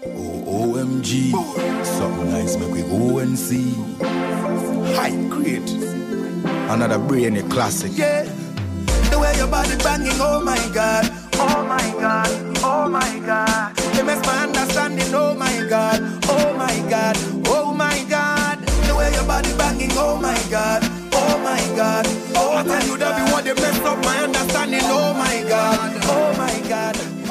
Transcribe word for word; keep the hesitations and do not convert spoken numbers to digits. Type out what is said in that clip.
O M G, something nice make we go and see. High great, another brainy classic. Yeah, the way your body banging, oh my God, oh my God, oh my God. You mess my understanding, oh my God, oh my God, oh my God. The way your body banging, oh my God, oh my God, oh I tell you that you want to mess up my understanding, oh my God, oh my God.